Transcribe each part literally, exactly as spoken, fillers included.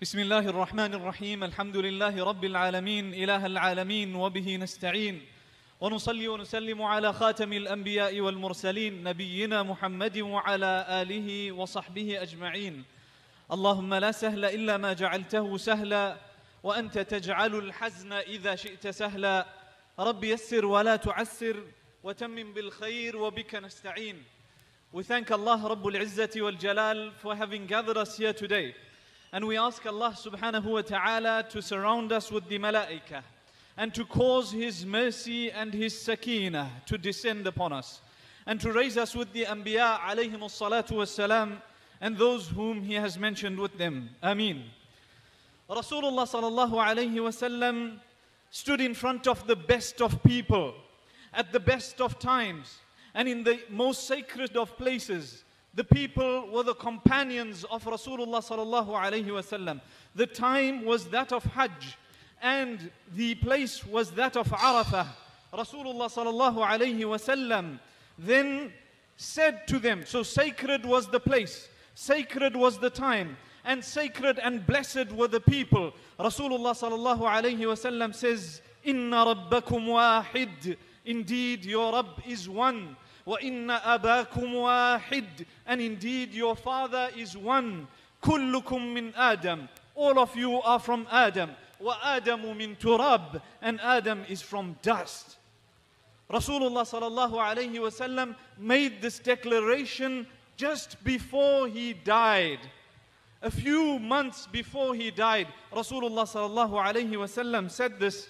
بسم الله الرحمن الرحيم الحمد لله رب العالمين إله العالمين وبه نستعين ونصلي ونسلم على خاتم الأنبياء والمرسلين نبينا محمد وعلى آله وصحبه أجمعين. اللهم لا سهل إلا ما جعلته سهلا وأنت تجعل الحزن إذا شئت سهلا. رب يسر ولا تعسر وتمم بالخير وبك نستعين. We thank Allah Rabbul Izzati wal Jalal for having gathered us here today. And we ask Allah subhanahu wa ta'ala to surround us with the malaika and to cause His mercy and His sakeenah to descend upon us and to raise us with the anbiya alayhim as-salatu was-salam and those whom He has mentioned with them. Ameen. Rasulullah sallallahu alayhi wa sallam stood in front of the best of people at the best of times and in the most sacred of places. The people were the companions of Rasulullah sallallahu alayhi wasallam. The time was that of Hajj and the place was that of Arafah. Rasulullah sallallahu alayhi wasallam then said to them, so sacred was the place, sacred was the time, and sacred and blessed were the people. Rasulullah sallallahu alayhi wasallam says, Inna rabbakum wahid, indeed your Rabb is one. وَإِنَّ أَبَاكُمْ وَاحِدٌ, and indeed your father is one. كُلُّكُم مِّنْ آدَمَ, all of you are from Adam. وَآدَمُ مِنْ تُرَابٍ, and Adam is from dust. Rasulullah sallallahu alayhi wasallam made this declaration just before he died. A few months before he died, Rasulullah sallallahu alayhi wasallam said this,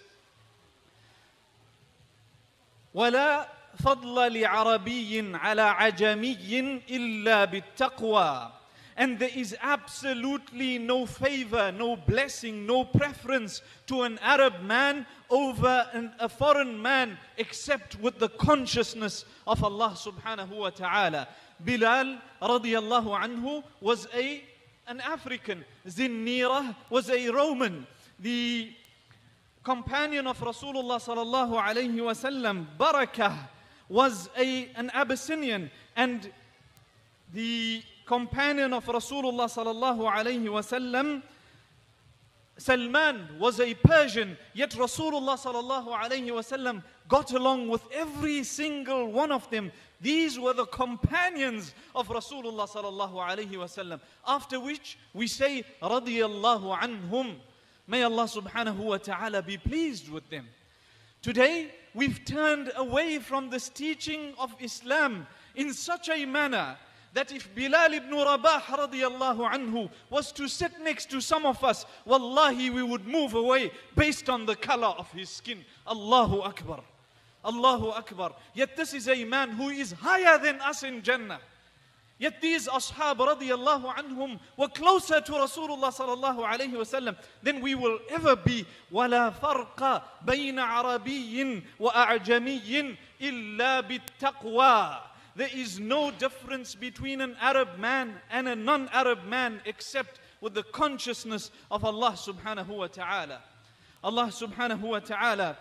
وَلَا فضل لعربي على عجمي إلا بالتقوى. And there is absolutely no favor, no blessing, no preference to an Arab man over an, a foreign man except with the consciousness of Allah subhanahu wa ta'ala. Bilal radiyallahu anhu was a, an African. Zinnirah was a Roman. The companion of Rasulullah sallallahu alayhi wa sallam, Barakah, was a, an Abyssinian, and the companion of Rasulullah sallallahu alayhi wasallam, Salman, was a Persian, yet Rasulullah sallallahu alayhi wasallam got along with every single one of them. These were the companions of Rasulullah sallallahu alayhi wasallam. After which we say, radiyallahu anhum. May Allah subhanahu wa ta'ala be pleased with them. Today, we've turned away from this teaching of Islam in such a manner that if Bilal ibn Rabah radiyallahu anhu was to sit next to some of us, wallahi we would move away based on the color of his skin. Allahu Akbar. Allahu Akbar. Yet this is a man who is higher than us in Jannah. Yet these ashab radiyallahu anhum were closer to Rasulullah sallallahu alayhi wasallam than we will ever be. وَلَا فَرْقَ بَيْنَ عَرَبِيٍّ وَأَعْجَمِيٍّ إِلَّا بِالتَّقْوَى. There is no difference between an Arab man and a non-Arab man except with the consciousness of Allah subhanahu wa ta'ala. Allah subhanahu wa ta'ala,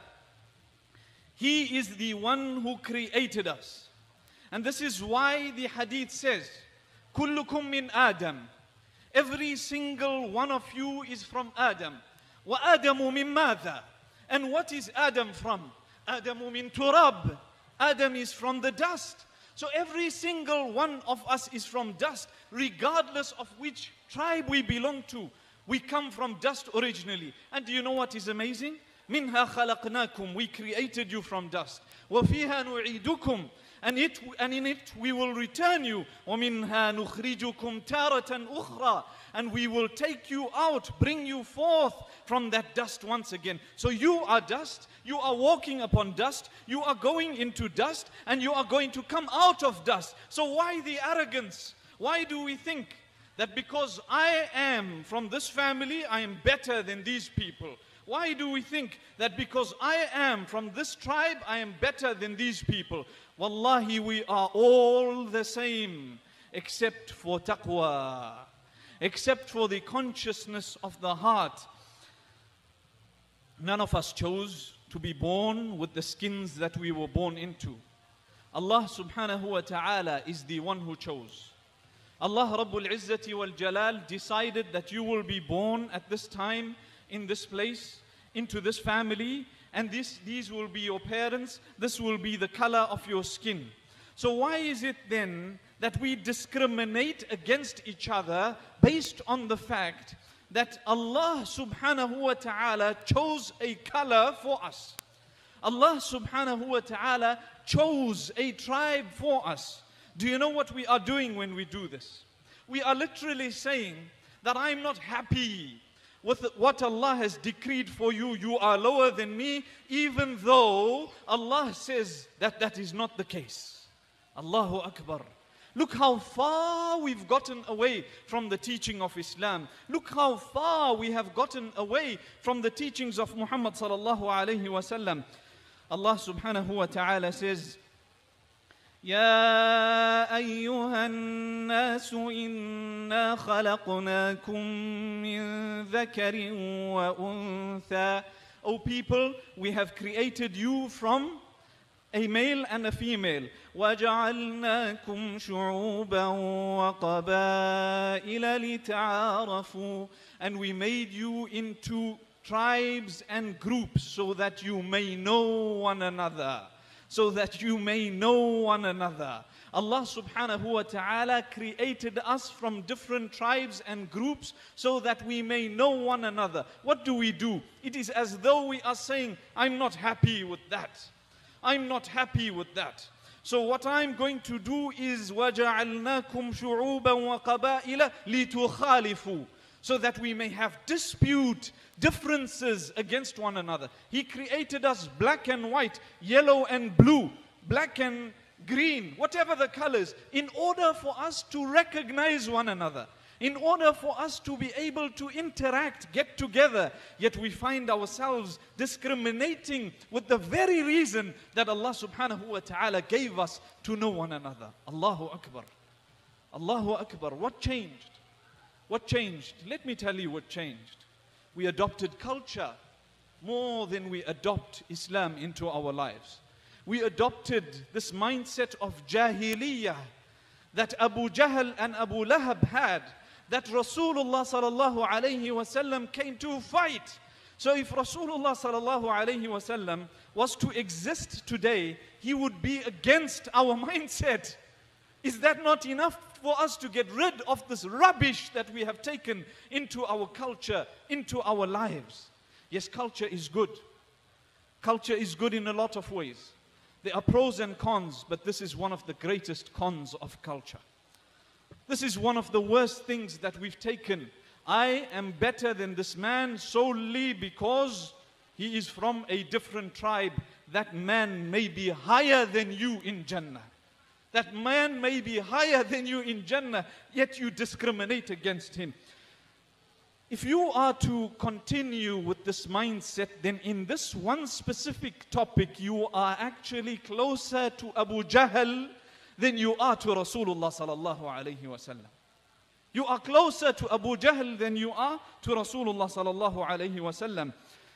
He is the one who created us. And this is why the hadith says, كُلُّكُم مِّنْ آدَمَ. Every single one of you is from Adam. وَآدَمُ مِن مَاذَا. And what is Adam from? Adam min turab. Adam is from the dust. So every single one of us is from dust, regardless of which tribe we belong to. We come from dust originally. And do you know what is amazing? مِنْهَا خَلَقْنَاكُمْ. We created you from dust. وَفِيهَا نُعِيدُكُمْ. And, it, and in it we will return you. وَمِنْهَا نُخْرِجُكُمْ تَارَةً أُخْرَى. And we will take you out, bring you forth from that dust once again. So you are dust, you are walking upon dust, you are going into dust, and you are going to come out of dust. So why the arrogance? Why do we think that because I am from this family, I am better than these people? Why do we think that because I am from this tribe, I am better than these people? Wallahi, we are all the same, except for taqwa, except for the consciousness of the heart. None of us chose to be born with the skins that we were born into. Allah subhanahu wa ta'ala is the one who chose. Allah Rabbul Izzati wal Jalal decided that you will be born at this time, in this place, into this family, and this, these will be your parents, this will be the color of your skin. So why is it then that we discriminate against each other based on the fact that Allah subhanahu wa ta'ala chose a color for us? Allah subhanahu wa ta'ala chose a tribe for us. Do you know what we are doing when we do this? We are literally saying that I'm not happy with what Allah has decreed for you. You are lower than me, even though Allah says that that is not the case. Allahu Akbar. Look how far we've gotten away from the teaching of Islam. Look how far we have gotten away from the teachings of Muhammad sallallahu alayhi wa sallam. Allah subhanahu wa ta'ala says, يا أيها الناس إنا خلقناكم من ذكر وأنثى. O people, we have created you from a male and a female. وَجَعَلْنَاكُمْ شُعُوبًا وَقَبَائِلَ لِتَعَارَفُوا. And we made you into tribes and groups so that you may know one another. So that you may know one another. Allah subhanahu wa ta'ala created us from different tribes and groups so that we may know one another. What do we do? It is as though we are saying, I'm not happy with that. I'm not happy with that. So what I'm going to do is وَجَعَلْنَاكُمْ شُعُوبًا وَقَبَائِلَ لِتُخَالِفُوا. So that we may have dispute, differences against one another. He created us black and white, yellow and blue, black and green, whatever the colors, in order for us to recognize one another, in order for us to be able to interact, get together. Yet we find ourselves discriminating with the very reason that Allah subhanahu wa ta'ala gave us to know one another. Allahu Akbar. Allahu Akbar. What changed? What changed? Let me tell you what changed. We adopted culture more than we adopt Islam into our lives. We adopted this mindset of Jahiliyyah that Abu Jahl and Abu Lahab had, that Rasulullah sallallahu alayhi wasallam came to fight. So if Rasulullah sallallahu alayhi wasallam was to exist today, he would be against our mindset. Is that not enough for us to get rid of this rubbish that we have taken into our culture, into our lives? Yes, culture is good. Culture is good in a lot of ways. There are pros and cons, but this is one of the greatest cons of culture. This is one of the worst things that we've taken. I am better than this man solely because he is from a different tribe. That man may be higher than you in Jannah. That man may be higher than you in Jannah, yet you discriminate against him. If you are to continue with this mindset, then in this one specific topic, you are actually closer to Abu Jahl than you are to Rasulullah sallallahu alayhi wa sallam. You are closer to Abu Jahl than you are to Rasulullah sallallahu alayhi wa sallam.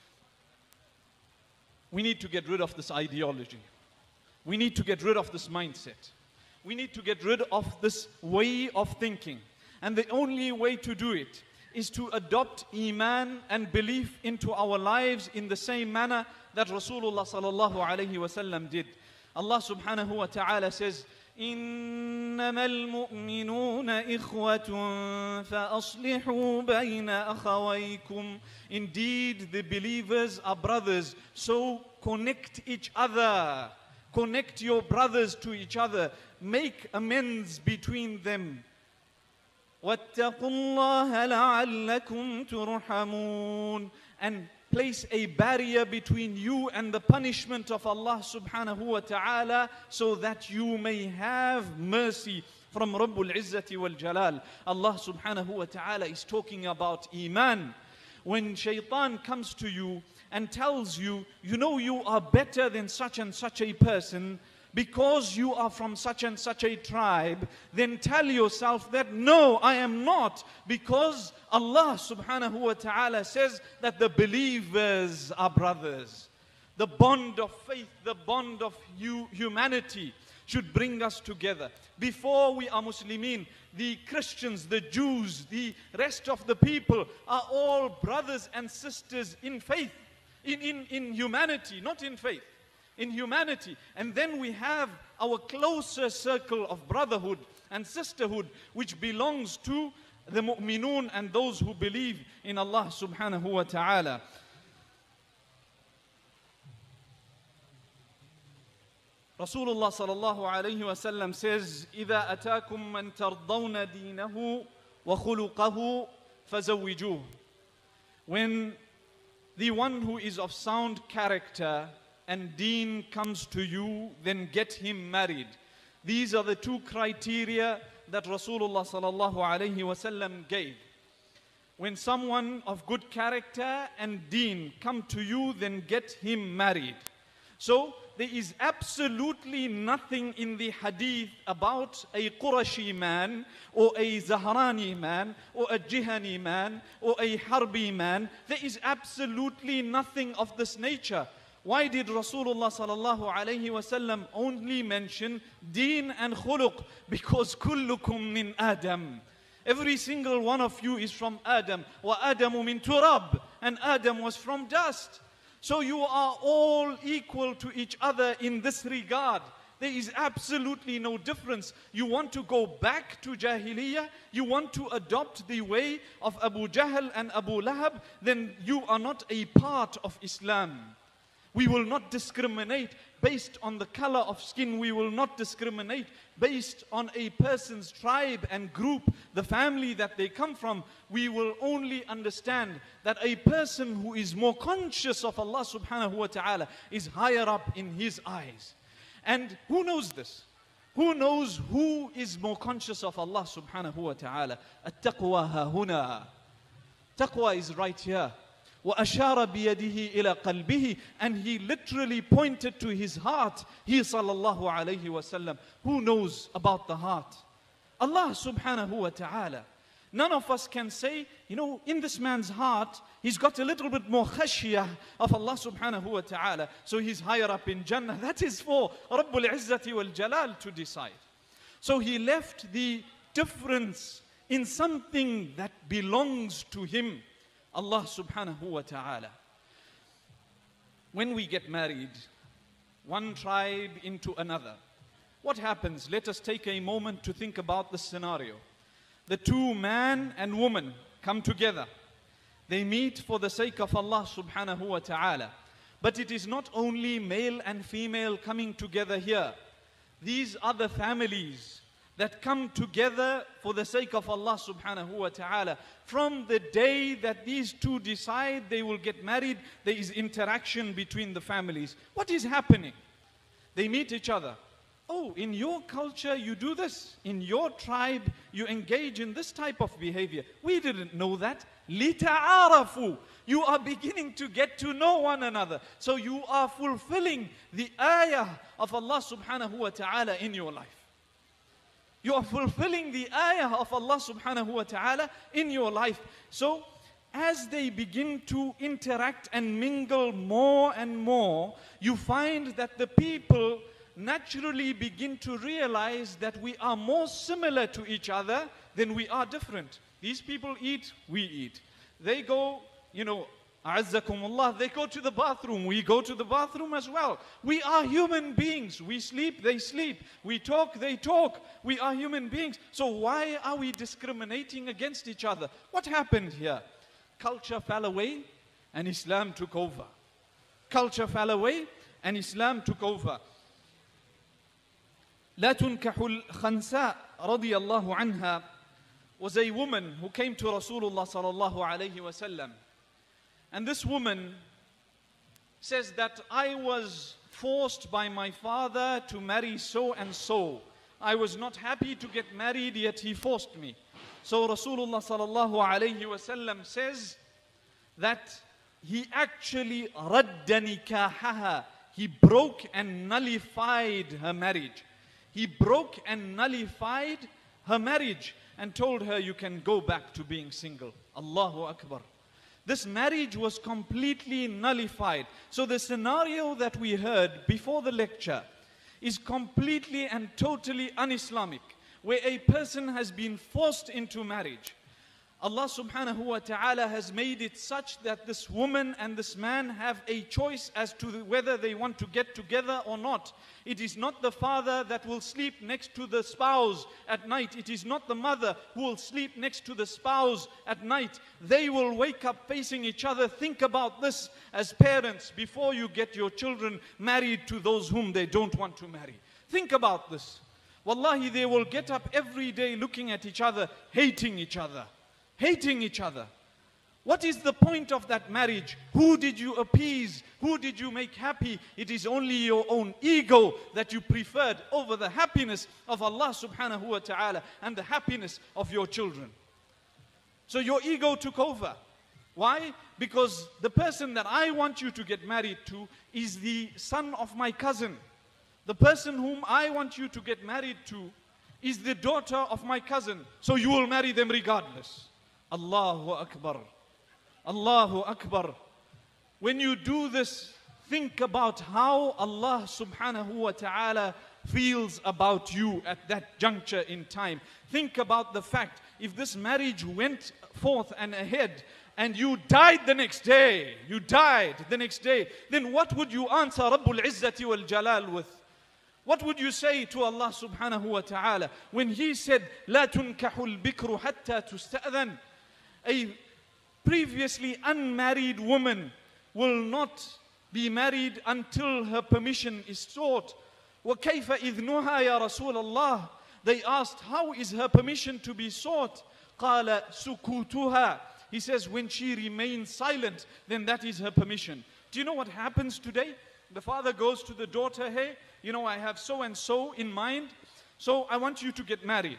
We need to get rid of this ideology. We need to get rid of this mindset. We need to get rid of this way of thinking. And the only way to do it is to adopt Iman and belief into our lives in the same manner that Rasulullah sallallahu alayhi wa sallam did. Allah subhanahu wa ta'ala says, إِنَّمَا الْمُؤْمِنُونَ إِخْوَةٌ فَأَصْلِحُوا بَيْنَ أَخَوَيْكُمْ. Indeed, the believers are brothers, so connect each other. Connect your brothers to each other. Make amends between them. وَاتَّقُوا اللَّهَ لَعَلَّكُمْ تُرْحَمُونَ. And place a barrier between you and the punishment of Allah subhanahu wa ta'ala so that you may have mercy from Rabbul Izzati wal Jalal. Allah subhanahu wa ta'ala is talking about Iman. When shaitan comes to you and tells you, you know you are better than such and such a person because you are from such and such a tribe, then tell yourself that no, I am not, because Allah subhanahu wa ta'ala says that the believers are brothers. The bond of faith, the bond of humanity. should bring us together. Before we are Muslimin, the Christians, the Jews, the rest of the people are all brothers and sisters in faith, in, in, in humanity, not in faith, in humanity. And then we have our closer circle of brotherhood and sisterhood, which belongs to the mu'minun and those who believe in Allah subhanahu wa ta'ala. Rasulullah sallallahu alayhi wa sallam says, إِذَا أَتَاكُم مَّن تَرْضَوْنَ دِينَهُ وَخُلُقَهُ فَزَوِّجُوهُ. When the one who is of sound character and deen comes to you, then get him married. These are the two criteria that Rasulullah sallallahu alayhi wa sallam gave. When someone of good character and deen come to you, then get him married. So there is absolutely nothing in the hadith about a Qurashi man or a Zahrani man or a Jihani man or a Harbi man. There is absolutely nothing of this nature. Why did Rasulullah sallallahu alayhi wa sallam only mention deen and khuluq? Because kullukum min Adam. Every single one of you is from Adam. Wa Adamu min turab. And Adam was from dust. So you are all equal to each other in this regard. There is absolutely no difference. You want to go back to Jahiliyyah, you want to adopt the way of Abu Jahl and Abu Lahab, then you are not a part of Islam. We will not discriminate based on the color of skin. We will not discriminate based on a person's tribe and group, the family that they come from. We will only understand that a person who is more conscious of Allah subhanahu wa ta'ala is higher up in his eyes. And who knows this? Who knows who is more conscious of Allah subhanahu wa ta'ala? At-taqwa ha-huna. Taqwa is right here. وَأَشَارَ بِيَدِهِ إِلَى قَلْبِهِ. And he literally pointed to his heart. He sallallahu alayhi wa sallam. Who knows about the heart? Allah subhanahu wa ta'ala. None of us can say, you know, in this man's heart, he's got a little bit more khashiyah of Allah subhanahu wa ta'ala, so he's higher up in Jannah. That is for Rabbul Izzati wal Jalal to decide. So he left the difference in something that belongs to him, Allah subhanahu wa ta'ala. When we get married, one tribe into another, what happens? Let us take a moment to think about the scenario. The two, man and woman, come together. They meet for the sake of Allah subhanahu wa ta'ala. But it is not only male and female coming together here. These are the families that come together for the sake of Allah subhanahu wa ta'ala. From the day that these two decide they will get married, there is interaction between the families. What is happening? They meet each other. Oh, in your culture you do this. In your tribe you engage in this type of behavior. We didn't know that. لِتَعَارَفُوا. You are beginning to get to know one another. So you are fulfilling the ayah of Allah subhanahu wa ta'ala in your life. You are fulfilling the ayah of Allah subhanahu wa ta'ala in your life. So as they begin to interact and mingle more and more, you find that the people naturally begin to realize that we are more similar to each other than we are different. These people eat, we eat. They go, you know, A'azzakumullah, they go to the bathroom, we go to the bathroom as well. We are human beings. We sleep, they sleep. We talk, they talk. We are human beings. So why are we discriminating against each other? What happened here? Culture fell away and Islam took over. Culture fell away and Islam took over. لا تنكح الخنساء رضي الله عنها was a woman who came to Rasulullah sallallahu alayhi wa sallam. And this woman says that I was forced by my father to marry so and so. I was not happy to get married, yet he forced me. So Rasulullah sallallahu alayhi wa sallam says that he actually radda nikahaha. He broke and nullified her marriage. He broke and nullified her marriage and told her, you can go back to being single. Allahu Akbar. This marriage was completely nullified. So the scenario that we heard before the lecture is completely and totally un-Islamic, where a person has been forced into marriage. Allah subhanahu wa ta'ala has made it such that this woman and this man have a choice as to whether they want to get together or not. It is not the father that will sleep next to the spouse at night. It is not the mother who will sleep next to the spouse at night. They will wake up facing each other. Think about this as parents before you get your children married to those whom they don't want to marry. Think about this. Wallahi, they will get up every day looking at each other, hating each other. Hating each other. What is the point of that marriage? Who did you appease? Who did you make happy? It is only your own ego that you preferred over the happiness of Allah subhanahu wa ta'ala and the happiness of your children. So your ego took over. Why? Because the person that I want you to get married to is the son of my cousin. The person whom I want you to get married to is the daughter of my cousin. So you will marry them regardless. Allahu Akbar. Allahu Akbar. When you do this, think about how Allah subhanahu wa ta'ala feels about you at that juncture in time. Think about the fact, if this marriage went forth and ahead and you died the next day, you died the next day, then what would you answer Rabbul Izzati wal Jalal with? What would you say to Allah subhanahu wa ta'ala when He said, لا تنكح البكر حتى تستأذن? A previously unmarried woman will not be married until her permission is sought. وَكَيْفَ إِذْنُهَا يَا رَسُولَ اللَّهِ? They asked, how is her permission to be sought? قَالَ سُكُوتُهَا. He says, when she remains silent, then that is her permission. Do you know what happens today? The father goes to the daughter, hey, you know, I have so and so in mind, so I want you to get married.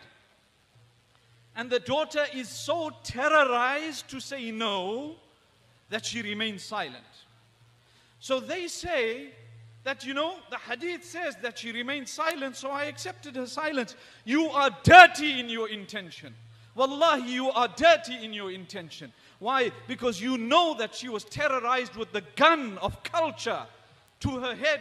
And the daughter is so terrorized to say no that she remains silent. So they say that, you know, the hadith says that she remained silent, so I accepted her silence. You are dirty in your intention. Wallahi, you are dirty in your intention. Why? Because you know that she was terrorized with the gun of culture to her head.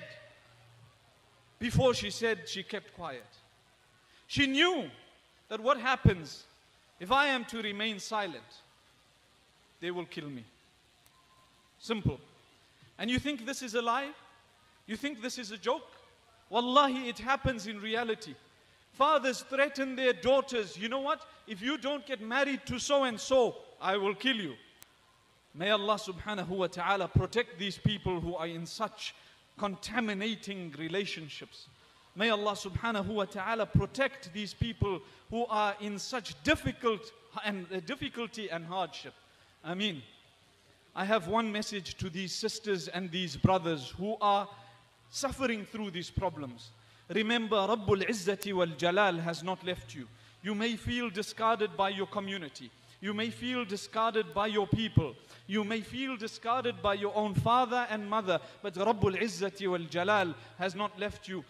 Before she said, she kept quiet. She knew that what happens if I am to remain silent, they will kill me. Simple. And you think this is a lie? You think this is a joke? Wallahi, it happens in reality. Fathers threaten their daughters, you know what? If you don't get married to so and so, I will kill you. May Allah subhanahu wa ta'ala protect these people who are in such contaminating relationships. May Allah subhanahu wa ta'ala protect these people who are in such difficult and uh, difficulty and hardship. Ameen. I have one message to these sisters and these brothers who are suffering through these problems. Remember, Rabbul Izzati wal Jalal has not left you. You may feel discarded by your community. You may feel discarded by your people. You may feel discarded by your own father and mother. But Rabbul Izzati wal Jalal has not left you.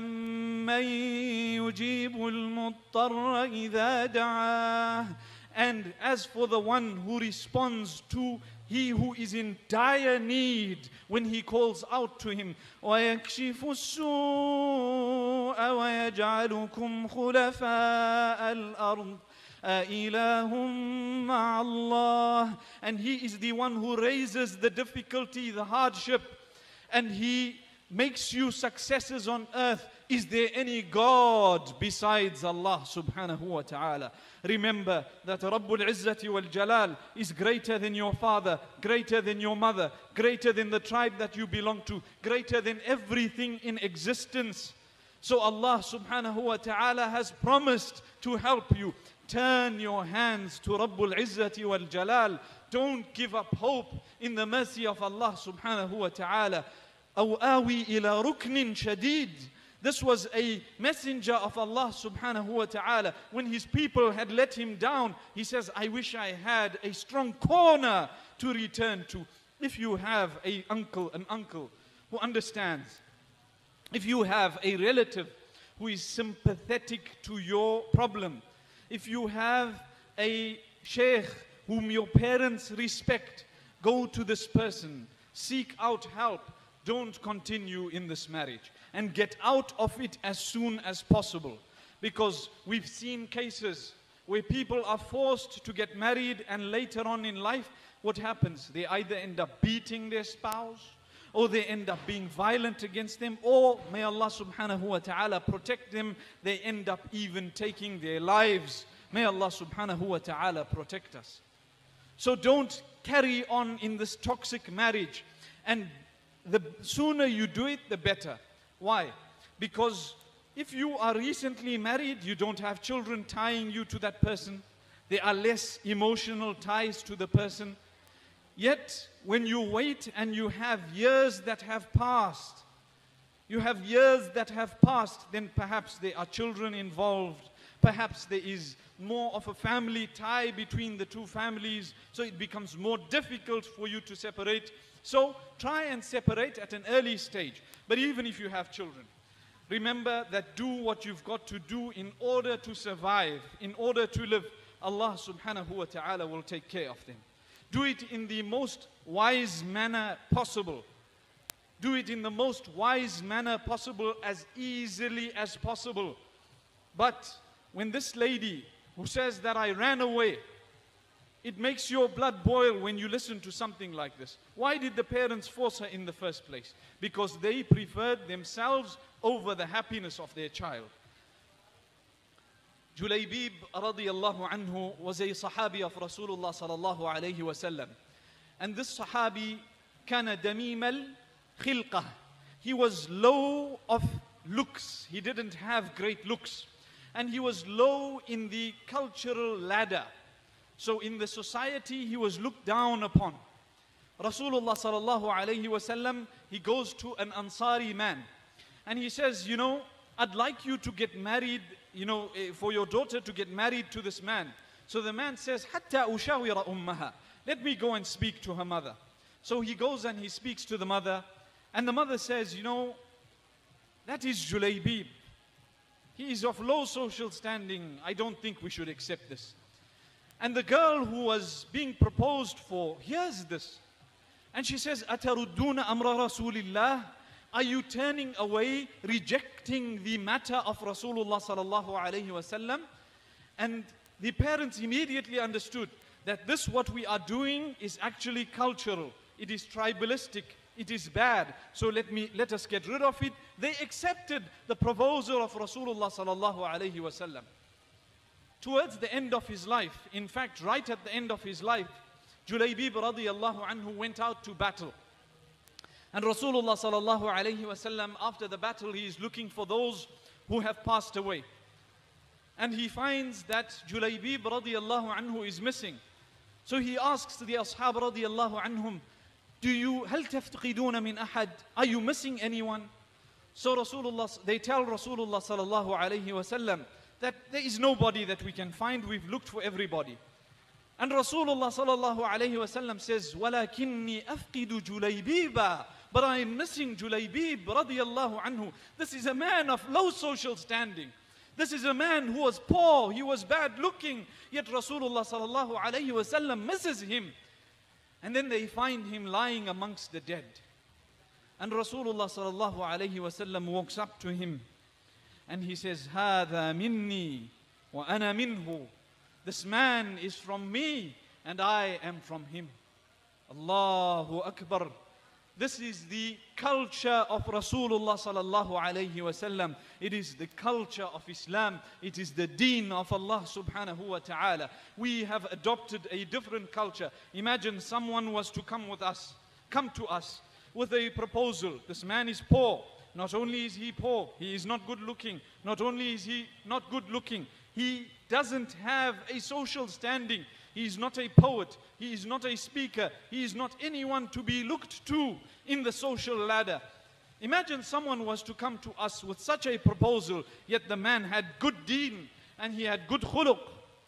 أَمَّن يُجِيبُ الْمُضْطَرَّ إِذَا دَعَاهُ. And as for the one who responds to he who is in dire need when he calls out to him, وَيَكْشِفُ السُّوءَ وَيَجْعَلُكُمْ خُلَفَاءَ الْأَرْضِ أَإِلَهٌ مَعَ اللَّهِ. And he is the one who raises the difficulty, the hardship, and he makes you successes on earth. Is there any God besides Allah subhanahu wa ta'ala? Remember that Rabbul Izzati wal Jalal is greater than your father, greater than your mother, greater than the tribe that you belong to, greater than everything in existence. So Allah subhanahu wa ta'ala has promised to help you. Turn your hands to Rabbul Izzati wal Jalal. Don't give up hope in the mercy of Allah subhanahu wa ta'ala. أو آوي إلى ركن شديد. This was a messenger of Allah subhanahu wa ta'ala. When his people had let him down, he says, I wish I had a strong corner to return to. If you have a uncle, an uncle who understands, if you have a relative who is sympathetic to your problem, if you have a sheikh whom your parents respect, go to this person, seek out help. Don't continue in this marriage. and get out of it as soon as possible. Because we've seen cases where people are forced to get married, and later on in life, what happens? They either end up beating their spouse, or they end up being violent against them, or may Allah subhanahu wa ta'ala protect them, they end up even taking their lives. May Allah subhanahu wa ta'ala protect us. So don't carry on in this toxic marriage. And the sooner you do it, the better. Why? Because if you are recently married, you don't have children tying you to that person. There are less emotional ties to the person. Yet, when you wait and you have years that have passed, you have years that have passed, then perhaps there are children involved. Perhaps there is more of a family tie between the two families, so it becomes more difficult for you to separate. So try and separate at an early stage. But even if you have children, remember that do what you've got to do in order to survive, in order to live. Allah subhanahu wa ta'ala will take care of them. Do it in the most wise manner possible. Do it in the most wise manner possible, as easily as possible. But when this lady who says that I ran away, it makes your blood boil when you listen to something like this. Why did the parents force her in the first place? Because they preferred themselves over the happiness of their child. Julaybib radiyallahu anhu was a sahabi of Rasulullah sallallahu alayhi wa sallam. And this sahabi kana damim al-khilqah. He was low of looks. He didn't have great looks. And he was low in the cultural ladder. So in the society, he was looked down upon. Rasulullah sallallahu alayhi wa sallam, he goes to an Ansari man. And he says, you know, I'd like you to get married, you know, for your daughter to get married to this man. So the man says, Hatta ushawira ummaha. Let me go and speak to her mother. So he goes and he speaks to the mother. And the mother says, you know, that is Julaybib. He is of low social standing. I don't think we should accept this. And the girl who was being proposed for hears this. And she says, Atarudduna amra Rasulillah. Are you turning away, rejecting the matter of Rasulullah sallallahu alayhi wa sallam? And the parents immediately understood that this what we are doing is actually cultural. It is tribalistic. It is bad. So let me let us get rid of it. They accepted the proposal of Rasulullah sallallahu alayhi wa sallam. Towards the end of his life, in fact, right at the end of his life, Julaybib radiyallahu anhu went out to battle. And Rasulullah sallallahu alayhi wa sallam, after the battle, he is looking for those who have passed away. And he finds that Julaybib radiyallahu anhu is missing. So he asks the ashab radiyallahu anhum, do you, هل تفتقدون من أحد? Are you missing anyone? So Rasulullah, they tell Rasulullah sallallahu alayhi wa sallam that there is nobody that we can find. We've looked for everybody. And Rasulullah sallallahu alayhi wa sallam says, وَلَكِنِّي أَفْقِدُ جُلَيْبِيبًا. But I am missing Julaybib radiyallahu anhu. This is a man of low social standing. This is a man who was poor, he was bad looking, yet Rasulullah sallallahu alayhi wa sallam misses him. And then they find him lying amongst the dead. And Rasulullah sallallahu alayhi wa sallam walks up to him and he says, هَذَا مِنِّي وَأَنَا مِنْهُ. This man is from me and I am from him. Allahu Akbar. This is the culture of Rasulullah sallallahu alayhi wa sallam. It is the culture of Islam. It is the deen of Allah subhanahu wa ta'ala. We have adopted a different culture. Imagine someone was to come with us, come to us with a proposal. This man is poor. Not only is he poor, he is not good looking. Not only is he not good looking, he doesn't have a social standing. He is not a poet. He is not a speaker. He is not anyone to be looked to in the social ladder. Imagine someone was to come to us with such a proposal, yet the man had good deen and he had good khuluq.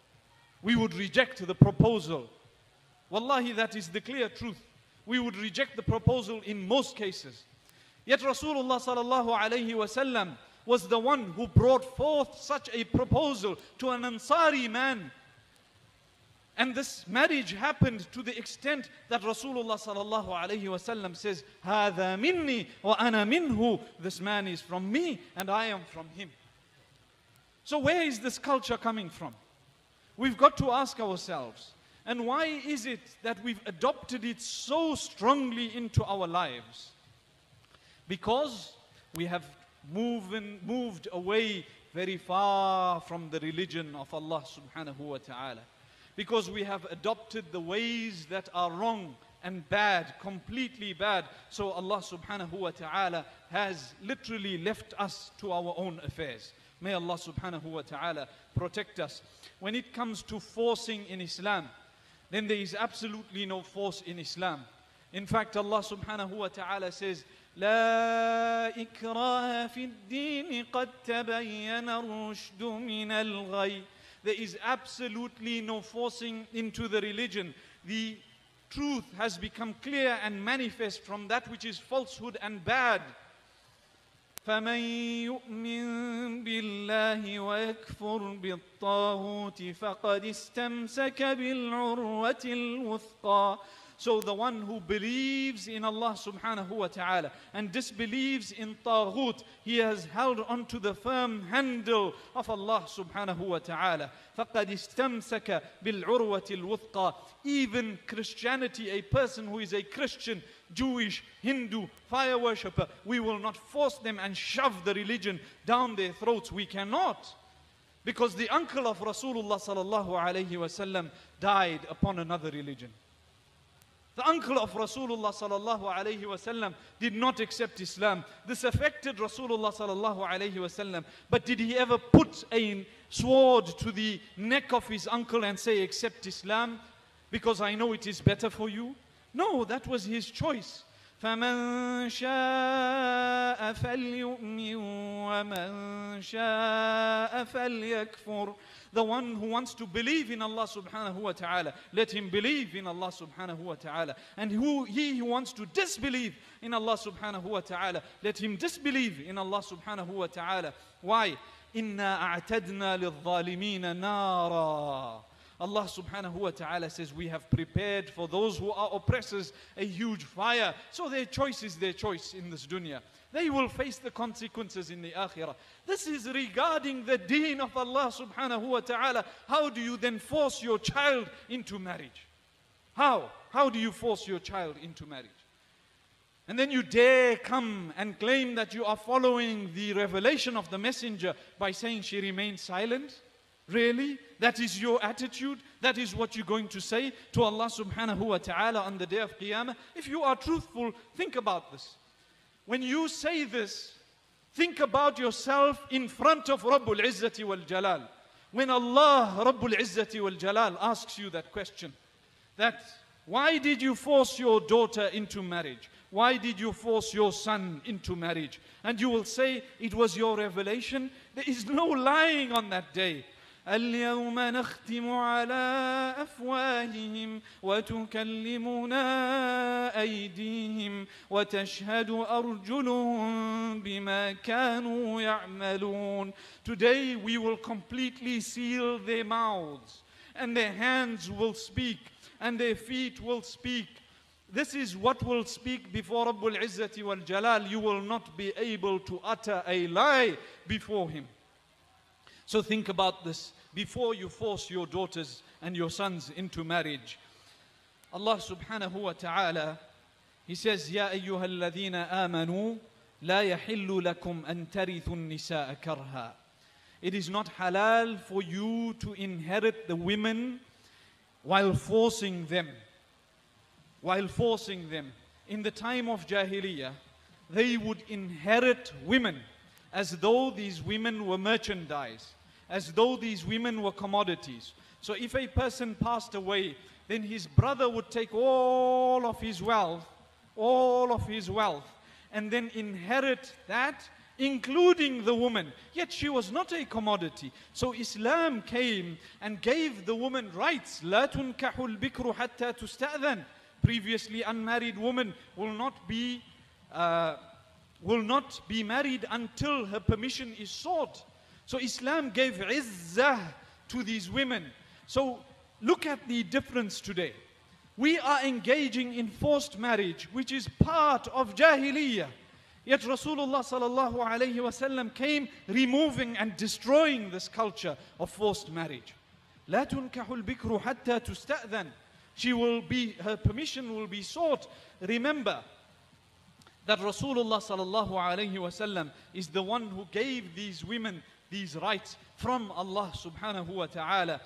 We would reject the proposal. Wallahi, that is the clear truth. We would reject the proposal in most cases. Yet Rasulullah sallallahu alayhi wa sallam was the one who brought forth such a proposal to an Ansari man. And this marriage happened to the extent that Rasulullah sallallahu alayhi wasallam says, هَذَا مِنِّي وَأَنَا مِنْهُ. This man is from me and I am from him. So where is this culture coming from? We've got to ask ourselves. And why is it that we've adopted it so strongly into our lives? Because we have moved, moved away very far from the religion of Allah subhanahu wa ta'ala. Because we have adopted the ways that are wrong and bad, completely bad. So Allah subhanahu wa ta'ala has literally left us to our own affairs. May Allah subhanahu wa ta'ala protect us. When it comes to forcing in Islam, then there is absolutely no force in Islam. In fact, Allah subhanahu wa ta'ala says, لا إكراه في الدين قد تبين الرشد من الغي. There is absolutely no forcing into the religion. The truth has become clear and manifest from that which is falsehood and bad. فَمَن يُؤْمِن بِاللَّهِ وَيَكْفُرْ بِالطَّاغُوتِ فَقَدِ اسْتَمْسَكَ بِالْعُرْوَةِ الْوُثْقَى. So the one who believes in Allah subhanahu wa ta'ala and disbelieves in Taghut, he has held on to the firm handle of Allah subhanahu wa ta'ala. فَقَدْ اسْتَمْسَكَ بِالْعُرْوَةِ الْوُثْقَى. Even Christianity, a person who is a Christian, Jewish, Hindu, fire worshipper, we will not force them and shove the religion down their throats. We cannot. Because the uncle of Rasulullah sallallahu alayhi wasallam died upon another religion. The uncle of Rasulullah sallallahu alayhi wasallam did not accept Islam. This affected Rasulullah sallallahu alayhi wasallam. But did he ever put a sword to the neck of his uncle and say, accept Islam because I know it is better for you? No, that was his choice. فَمَنْ شَاءَ فَلْيُؤْمِنْ وَمَنْ شَاءَ فَلْيَكْفُرْ. The one who wants to believe in Allah subhanahu wa ta'ala, let him believe in Allah subhanahu wa ta'ala. And who, he who wants to disbelieve in Allah subhanahu wa ta'ala, let him disbelieve in Allah subhanahu wa ta'ala. Why? إِنَّا أَعْتَدْنَا لِلظَّالِمِينَ نَارًا. Allah subhanahu wa ta'ala says, we have prepared for those who are oppressors a huge fire. So their choice is their choice in this dunya. They will face the consequences in the akhirah. This is regarding the deen of Allah subhanahu wa ta'ala. How do you then force your child into marriage? How? How do you force your child into marriage? And then you dare come and claim that you are following the revelation of the messenger by saying she remained silent? Really? That is your attitude? That is what you're going to say to Allah subhanahu wa ta'ala on the day of Qiyamah? If you are truthful, think about this. When you say this, think about yourself in front of Rabbul Izzati wal Jalal. When Allah Rabbul Izzati wal Jalal asks you that question, that why did you force your daughter into marriage? Why did you force your son into marriage? And you will say, it was your revelation. There is no lying on that day. اليوم نختم على أفواههم وتكلمنا أيديهم وتشهد أرجلهم بما كانوا يعملون. Today we will completely seal their mouths and their hands will speak and their feet will speak. This is what will speak before Rabbul Izzati wal Jalal. You will not be able to utter a lie before him. So think about this before you force your daughters and your sons into marriage. Allah subhanahu wa ta'ala, He says, يَا أَيُّهَا الَّذِينَ آمَنُوا لَا يَحِلُّ لَكُمْ أَن تَرِثُوا النِّسَاءَ كَرْهًا. It is not halal for you to inherit the women while forcing them. While forcing them. In the time of Jahiliyyah, they would inherit women as though these women were merchandise, as though these women were commodities. So if a person passed away, then his brother would take all of his wealth, all of his wealth, and then inherit that, including the woman. Yet she was not a commodity. So Islam came and gave the woman rights. لا تنكح البكر حتى تستأذن. Previously unmarried woman will not be uh, will not be married until her permission is sought. So Islam gave izzah to these women. So look at the difference today. We are engaging in forced marriage, which is part of Jahiliyyah. Yet Rasulullah sallallahu alayhi wasallam came removing and destroying this culture of forced marriage. لا تنكح البكر حتى تستأذن. She will be, her permission will be sought. Remember that Rasulullah sallallahu alayhi wasallam is the one who gave these women these rights from Allah subhanahu wa ta'ala.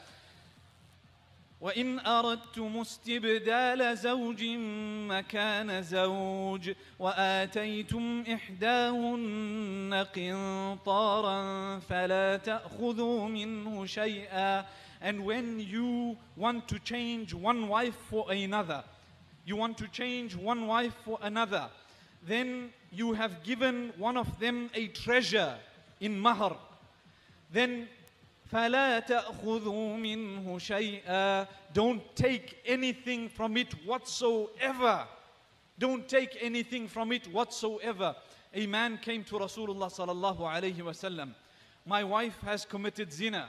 وَإِنْ أَرَدْتُمُ اسْتِبْدَالَ زَوْجٍ مَكَانَ زَوْجٍ وَآتَيْتُمْ إِحْدَاهُنَّ قِنْطَارًا فَلَا تَأْخُذُوا مِنْهُ شَيْئًا. And when you want to change one wife for another, you want to change one wife for another, then you have given one of them a treasure in mahr, then فَلَا تَأْخُذُوا مِنْهُ شَيْئًا. Don't take anything from it whatsoever. Don't take anything from it whatsoever. A man came to Rasulullah sallallahu alayhi wasallam. My wife has committed zina.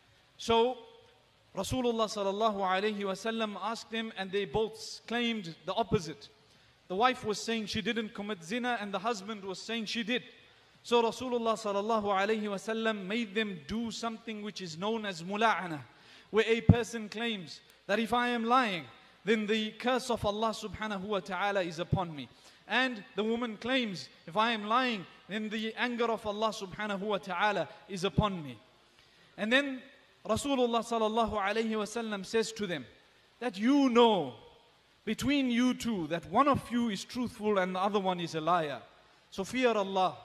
So Rasulullah sallallahu alayhi wasallam asked him, and they both claimed the opposite. The wife was saying she didn't commit zina, and the husband was saying she did. So Rasulullah sallallahu alayhi wasallam made them do something which is known as mula'ana, where a person claims that if I am lying, then the curse of Allah subhanahu wa ta'ala is upon me. And the woman claims, if I am lying, then the anger of Allah subhanahu wa ta'ala is upon me. And then Rasulullah sallallahu alayhi wasallam says to them that you know between you two that one of you is truthful and the other one is a liar. So fear Allah.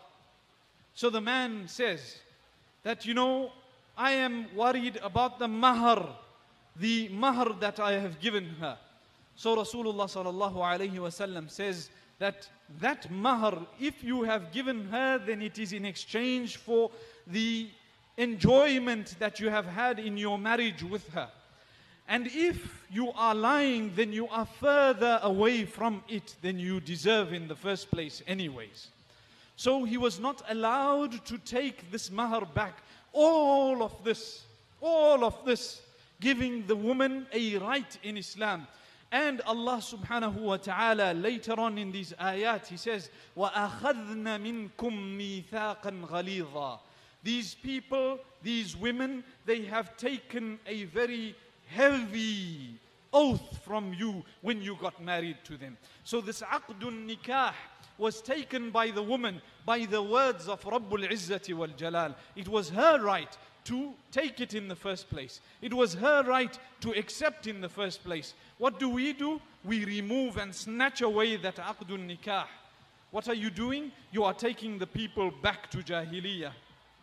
So the man says that, you know, I am worried about the mahr, the mahr that I have given her. So Rasulullah sallallahu alayhi wasallam says that that mahr, if you have given her, then it is in exchange for the enjoyment that you have had in your marriage with her. And if you are lying, then you are further away from it than you deserve in the first place anyways. So he was not allowed to take this mahr back. All of this, all of this, giving the woman a right in Islam. And Allah subhanahu wa ta'ala later on in these ayat, He says, وَأَخَذْنَ مِنْكُمْ مِيثَاقًا غَلِيظًا. These people, these women, they have taken a very heavy oath from you when you got married to them. So this aqdun nikah was taken by the woman by the words of Rabbul Izzati wal Jalal. It was her right to take it in the first place. It was her right to accept in the first place. What do we do? We remove and snatch away that aqdun nikah. What are you doing? You are taking the people back to Jahiliyyah.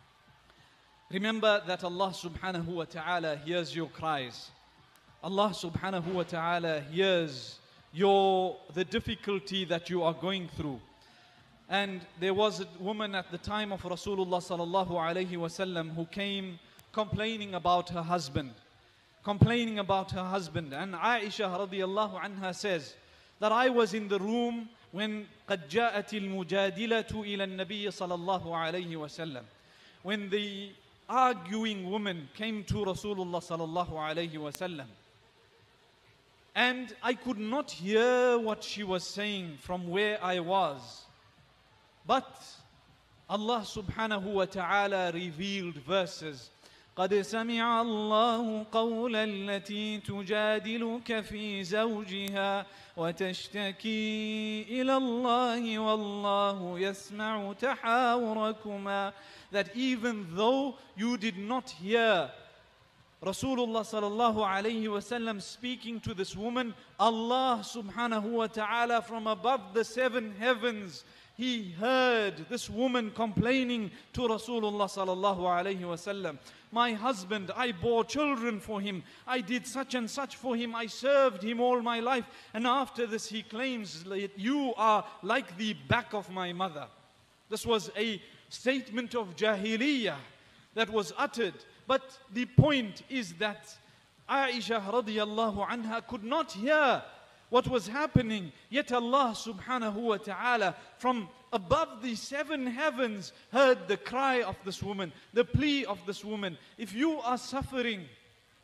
Remember that Allah subhanahu wa ta'ala hears your cries. Allah subhanahu wa ta'ala hears your the difficulty that you are going through. And there was a woman at the time of Rasulullah sallallahu alayhi wasallam who came complaining about her husband. Complaining about her husband. And Aisha radiyallahu anha says that I was in the room when قَدْ جَاءَتِ الْمُجَادِلَةُ إِلَى النَّبِيِّ صَلَى اللَّهُ عَلَيْهِ وَسَلَّمَ. When the arguing woman came to Rasulullah sallallahu alayhi wasallam. And I could not hear what she was saying from where I was. But Allah subhanahu wa ta'ala revealed verses. قَدْ سَمِعَ اللَّهُ قَوْلَ الَّتِي تُجَادِلُكَ فِي زَوْجِهَا وَتَشْتَكِي إِلَى اللَّهِ وَاللَّهُ يَسْمَعُ تَحَاوُرَكُمَا. That even though you did not hear Rasulullah sallallahu alayhi wasallam speaking to this woman, Allah subhanahu wa ta'ala from above the seven heavens, He heard this woman complaining to Rasulullah sallallahu alayhi wasallam. My husband, I bore children for him. I did such and such for him. I served him all my life. And after this he claims that you are like the back of my mother. This was a statement of Jahiliyyah that was uttered. But the point is that Aisha radiyallahu anha could not hear what was happening. Yet Allah subhanahu wa ta'ala from above the seven heavens heard the cry of this woman, the plea of this woman. If you are suffering,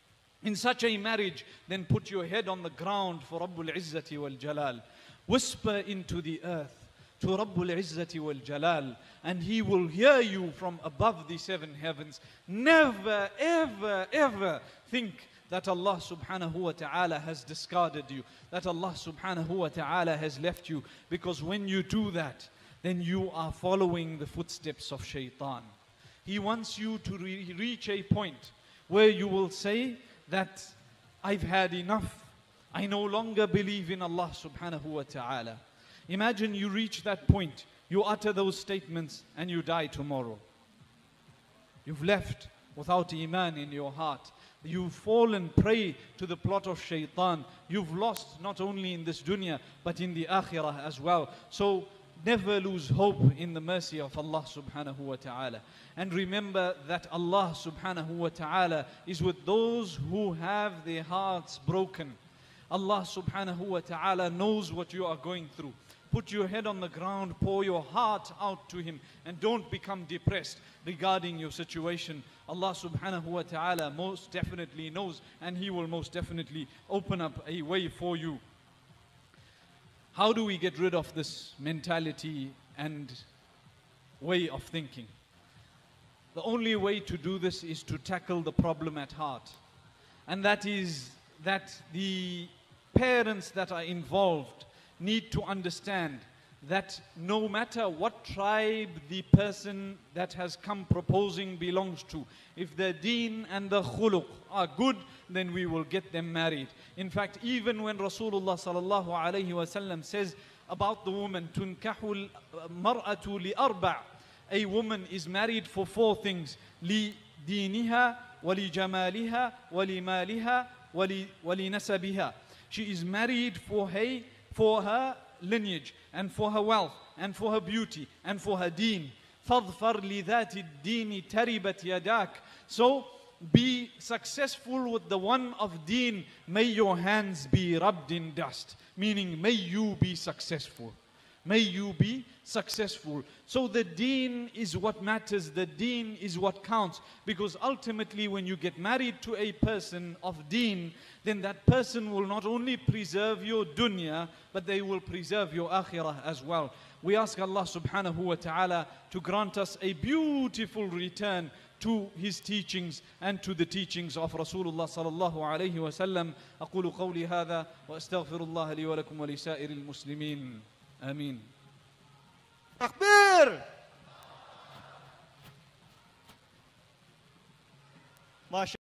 in such a marriage, then put your head on the ground for Rabbul Izzati wal Jalal. Whisper into the earth to Rabbul Izzati wal Jalal, and He will hear you from above the seven heavens. Never, ever, ever think that Allah subhanahu wa ta'ala has discarded you, that Allah subhanahu wa ta'ala has left you, because when you do that, then you are following the footsteps of shaitan. He wants you to re reach a point where you will say that I've had enough. I no longer believe in Allah subhanahu wa ta'ala. Imagine you reach that point, you utter those statements and you die tomorrow. You've left without iman in your heart. You've fallen prey to the plot of shaitan. You've lost not only in this dunya but in the akhirah as well. So never lose hope in the mercy of Allah subhanahu wa ta'ala. And remember that Allah subhanahu wa ta'ala is with those who have their hearts broken. Allah subhanahu wa ta'ala knows what you are going through. Put your head on the ground, pour your heart out to Him, and don't become depressed regarding your situation. Allah subhanahu wa ta'ala most definitely knows, and He will most definitely open up a way for you. How do we get rid of this mentality and way of thinking? The only way to do this is to tackle the problem at heart. And that is that the parents that are involved need to understand that no matter what tribe the person that has come proposing belongs to, if the deen and the khuluq are good, then we will get them married. In fact, even when Rasulullah sallallahu alayhi wa sallam says about the woman, tunkahul mar'atu li arba', a woman is married for four things: li diniha, wa li jamaliha, wa li maliha, wa li nasabiha. She is married for her, for her lineage, and for her wealth, and for her beauty, and for her deen. فَاظْفَرْ لِذَاتِ الدِّينِ تَرِبَتْ يَدَاكَ. So be successful with the one of deen. May your hands be rubbed in dust. Meaning, may you be successful. May you be successful. So the deen is what matters. The deen is what counts. Because ultimately when you get married to a person of deen, then that person will not only preserve your dunya, but they will preserve your akhirah as well. We ask Allah subhanahu wa ta'ala to grant us a beautiful return to His teachings and to the teachings of Rasulullah sallallahu alayhi wa sallam. أقول قولي هذا وأستغفر الله لي ولكم ولسائر المسلمين. آمين. تكبير. ما شاء